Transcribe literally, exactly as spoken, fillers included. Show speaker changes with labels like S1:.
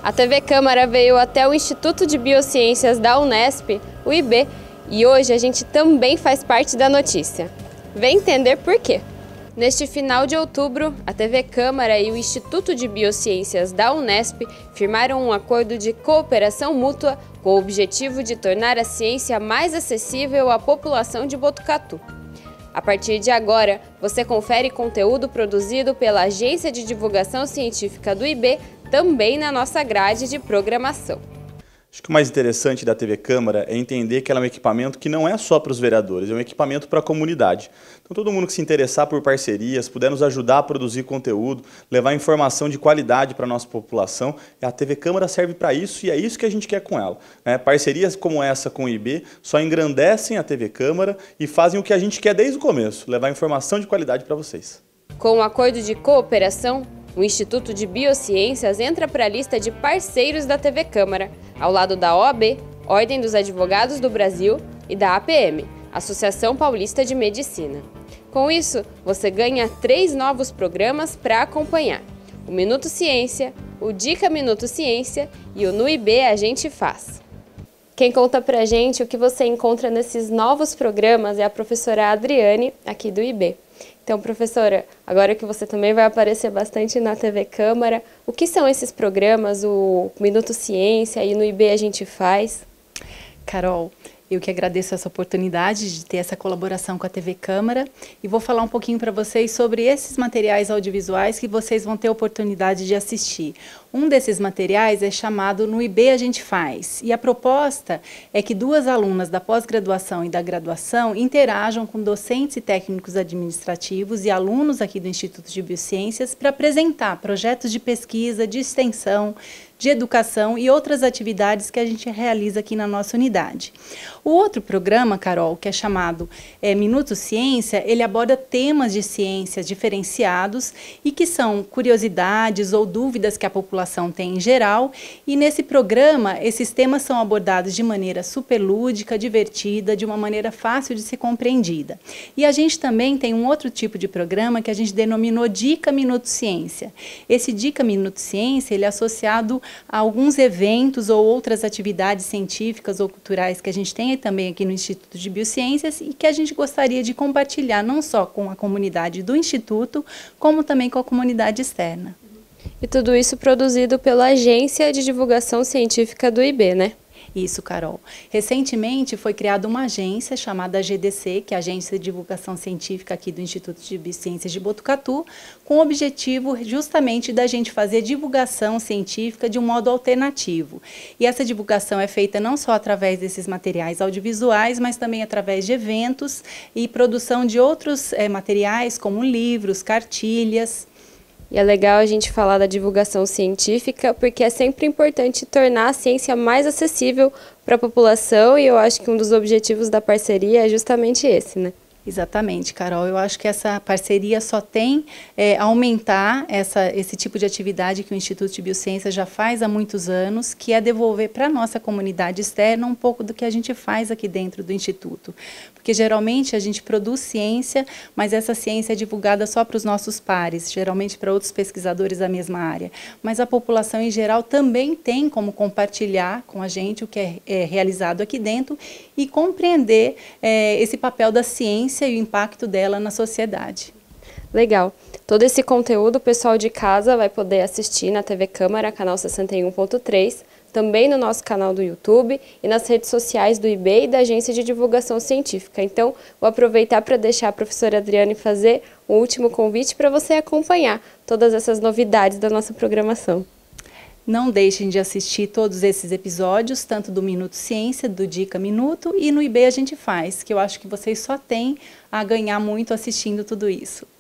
S1: A T V Câmara veio até o Instituto de Biociências da Unesp, o I B, e hoje a gente também faz parte da notícia. Vem entender por quê. Neste final de outubro, a T V Câmara e o Instituto de Biociências da Unesp firmaram um acordo de cooperação mútua com o objetivo de tornar a ciência mais acessível à população de Botucatu. A partir de agora, você confere conteúdo produzido pela Agência de Divulgação Científica do I B também na nossa grade de programação.
S2: Acho que o mais interessante da T V Câmara é entender que ela é um equipamento que não é só para os vereadores, é um equipamento para a comunidade. Então todo mundo que se interessar por parcerias, puder nos ajudar a produzir conteúdo, levar informação de qualidade para a nossa população, a T V Câmara serve para isso e é isso que a gente quer com ela. Né? Parcerias como essa com o I B só engrandecem a T V Câmara e fazem o que a gente quer desde o começo, levar informação de qualidade para vocês.
S1: Com o acordo de cooperação, o Instituto de Biociências entra para a lista de parceiros da T V Câmara, ao lado da O A B, Ordem dos Advogados do Brasil, e da A P M, Associação Paulista de Medicina. Com isso, você ganha três novos programas para acompanhar: o Minuto Ciência, o Dica Minuto Ciência e o No I B a gente faz. Quem conta pra gente o que você encontra nesses novos programas é a professora Adriane, aqui do I B. Então, professora, agora que você também vai aparecer bastante na T V Câmara, o que são esses programas, o Minuto Ciência e no I B a gente faz?
S3: Carol, eu que agradeço essa oportunidade de ter essa colaboração com a T V Câmara e vou falar um pouquinho para vocês sobre esses materiais audiovisuais que vocês vão ter oportunidade de assistir. Um desses materiais é chamado No I B a gente faz, e a proposta é que duas alunas da pós-graduação e da graduação interajam com docentes e técnicos administrativos e alunos aqui do Instituto de Biociências para apresentar projetos de pesquisa, de extensão, de educação e outras atividades que a gente realiza aqui na nossa unidade. O outro programa, Carol, que é chamado é, Minuto Ciência, ele aborda temas de ciência diferenciados e que são curiosidades ou dúvidas que a população tem em geral, e nesse programa esses temas são abordados de maneira superlúdica, divertida, de uma maneira fácil de ser compreendida. E a gente também tem um outro tipo de programa que a gente denominou Dica Minuto Ciência. Esse Dica Minuto Ciência, ele é associado a alguns eventos ou outras atividades científicas ou culturais que a gente tem também aqui no Instituto de Biociências e que a gente gostaria de compartilhar não só com a comunidade do Instituto, como também com a comunidade externa.
S1: E tudo isso produzido pela Agência de Divulgação Científica do I B, né?
S3: Isso, Carol. Recentemente foi criada uma agência chamada A G D C, que é a Agência de Divulgação Científica aqui do Instituto de Biociências de Botucatu, com o objetivo justamente da gente fazer divulgação científica de um modo alternativo. E essa divulgação é feita não só através desses materiais audiovisuais, mas também através de eventos e produção de outros é, materiais, como livros, cartilhas.
S1: E é legal a gente falar da divulgação científica, porque é sempre importante tornar a ciência mais acessível para a população, e eu acho que um dos objetivos da parceria é justamente esse, né?
S3: Exatamente, Carol. Eu acho que essa parceria só tem é, aumentar essa, esse tipo de atividade que o Instituto de Biociências já faz há muitos anos, que é devolver para a nossa comunidade externa um pouco do que a gente faz aqui dentro do Instituto. Porque geralmente a gente produz ciência, mas essa ciência é divulgada só para os nossos pares, geralmente para outros pesquisadores da mesma área. Mas a população em geral também tem como compartilhar com a gente o que é, é realizado aqui dentro e compreender é, esse papel da ciência e o impacto dela na sociedade.
S1: Legal. Todo esse conteúdo o pessoal de casa vai poder assistir na T V Câmara, canal sessenta e um ponto três, também no nosso canal do YouTube e nas redes sociais do I B e da Agência de Divulgação Científica. Então, vou aproveitar para deixar a professora Adriane fazer um último convite para você acompanhar todas essas novidades da nossa programação.
S3: Não deixem de assistir todos esses episódios, tanto do Minuto Ciência, do Dica Minuto e no I B a gente faz, que eu acho que vocês só têm a ganhar muito assistindo tudo isso.